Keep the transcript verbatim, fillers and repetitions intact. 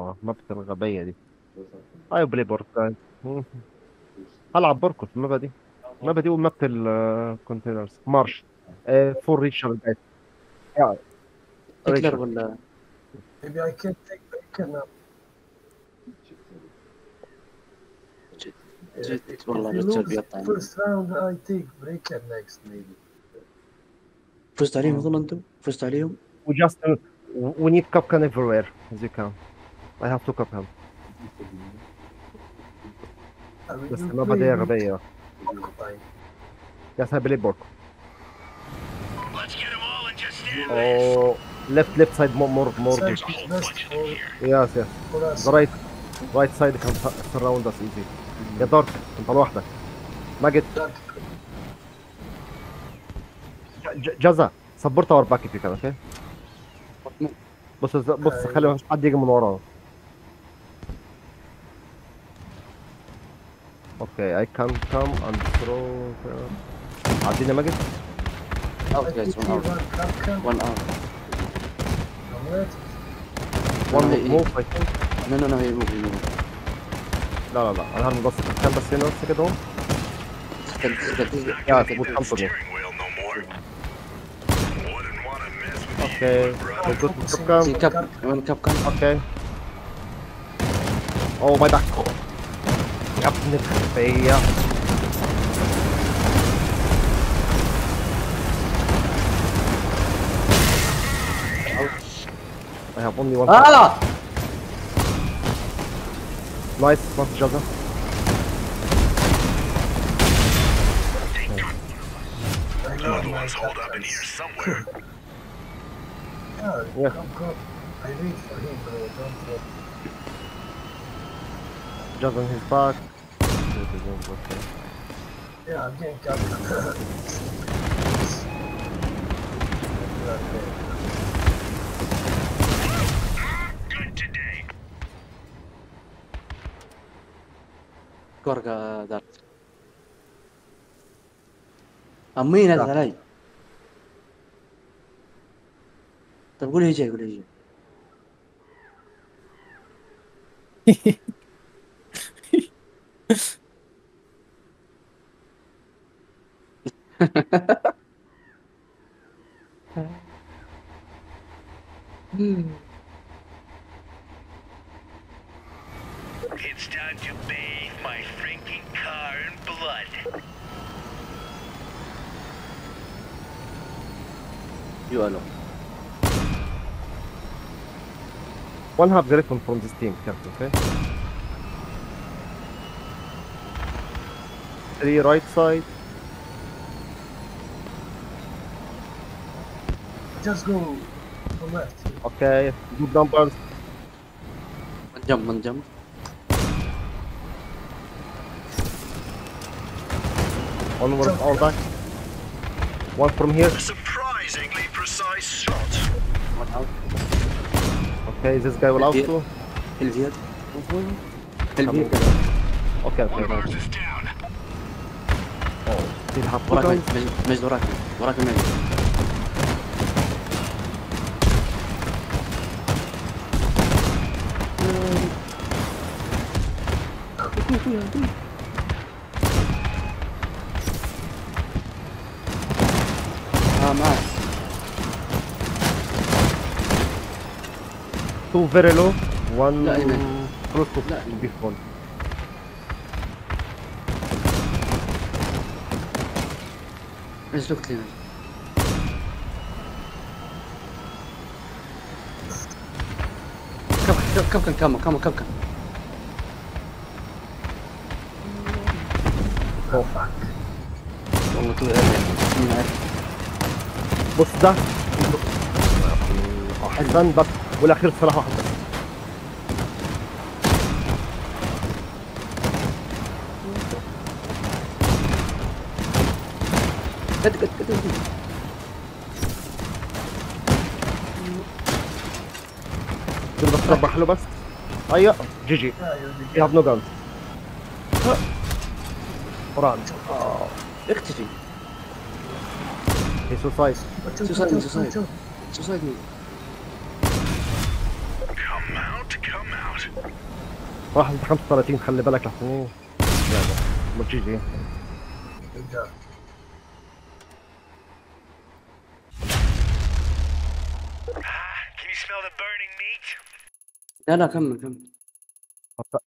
اه مابة الغبية دي. ايوه بلاي بورك. مم. هلعب بوركو في المابة دي. المابة دي ومابة الكونتينرز مارش. آه فور ريتشر جايز. يا تكلر ريتشر. ولا Maybe I can take bacon now. جد Yeah, جد if والله if you ريتشارد lose بيقطع. first round, I take breaker next maybe. فزت عليهم اظن انتم فزت عليهم. we just uh, we need Kapkan everywhere as you can. I have to Kapkan. I will بس will المابة play دي with غبية. time. يس I believe بوركو. Let's get them all and just stand Oh left left side more more more Search G. is best for, Yes yes. for us. The right right side can su- surround us easy. يا دارك انت لوحدك. ماجد Dark. ج- جزا سبورت اور باك في كده اوكي. بص بص خلي مفيش حد يجي من وراه. اوكي I can come and throw. عديني ماجد. اوت I جايز put ون here اوت one capcan. ون اوت. I'm ready. one No, he- move I think. نو نو نو هي موف هي موف. لا لا لا انا هرمي بس كان بس هنا بس كده اهو. سكت سكت يا سكت. تبوت كمباني. steering wheel no more. Wouldn't want to mess with اوكي you, bro. جود سي كم. كاب وين كاب كان. اوكي اوه ماي باك. يا ابن الخفية. I have only one. اه Nice, nice Jaza. I Good know my ones hold up in capcans. here somewhere. Yeah, Yeah. come, come. I wait for him, bro. Don't worry. Jaza in his back. Okay. Yeah, again, capcan. Good today. كوركا دارك. امي نزل علي. طيب قول يجي قول يجي. It's time to bathe my freaking car in blood. يو الو. One have the weapon from this team, careful, okay? Three right side. Just go to left. Okay, good numbers. منجم منجم. Onward, all back. One from here. A surprisingly precise shot. ون اوت. Okay, this guy will out Here. too. الفيد. Coming. الفيد. Okay, One okay. of ours is down. Oh, still have two وراك guys. مجد مجد وراك وراك المجد. اه معك. Two very low. One لا، أيمن. close to لا. be full. اسلك لي. كم كم كم كم كم كم كم. Oh. والله تو من عارف. بص ده حزان بس والاخير صراحه واحد بس. قد قد قد قد. دول بس ربح له بس. ايوه جي جي. Yeah, you'll be You have no guns. قران. اختفي. He suicide. Watch out, Suicide, watch out, suicide. watch out. سوسايد مين؟ Come out, come out. واحد خمسة وثلاثين خلي بالك لحظة. يلا جي جي. Good job. Ah, can you smell the burning meat? لا لا كمل كمل.